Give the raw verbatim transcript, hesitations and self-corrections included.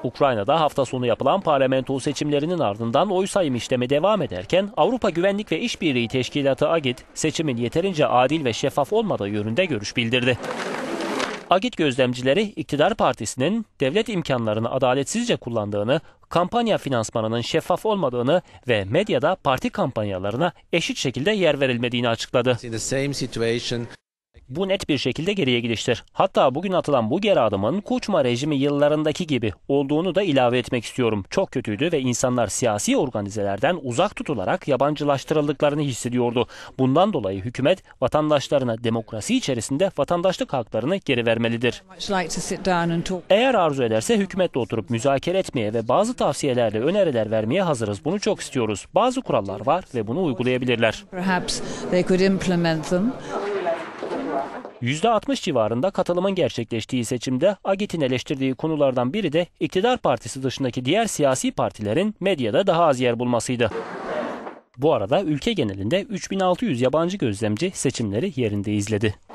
Ukrayna'da hafta sonu yapılan parlamento seçimlerinin ardından oy sayım işlemi devam ederken Avrupa Güvenlik ve İşbirliği Teşkilatı AGİT seçimin yeterince adil ve şeffaf olmadığı yönünde görüş bildirdi. AGİT gözlemcileri iktidar partisinin devlet imkanlarını adaletsizce kullandığını, kampanya finansmanının şeffaf olmadığını ve medyada parti kampanyalarına eşit şekilde yer verilmediğini açıkladı. Bu net bir şekilde geriye gidiştir. Hatta bugün atılan bu geri adımın Kuçma rejimi yıllarındaki gibi olduğunu da ilave etmek istiyorum. Çok kötüydü ve insanlar siyasi organizelerden uzak tutularak yabancılaştırıldıklarını hissediyordu. Bundan dolayı hükümet vatandaşlarına demokrasi içerisinde vatandaşlık haklarını geri vermelidir. Eğer arzu ederse hükümetle oturup müzakere etmeye ve bazı tavsiyelerle öneriler vermeye hazırız. Bunu çok istiyoruz. Bazı kurallar var ve bunu uygulayabilirler. yüzde altmış civarında katılımın gerçekleştiği seçimde AGİT'in eleştirdiği konulardan biri de iktidar partisi dışındaki diğer siyasi partilerin medyada daha az yer bulmasıydı. Bu arada ülke genelinde üç bin altı yüz yabancı gözlemci seçimleri yerinde izledi.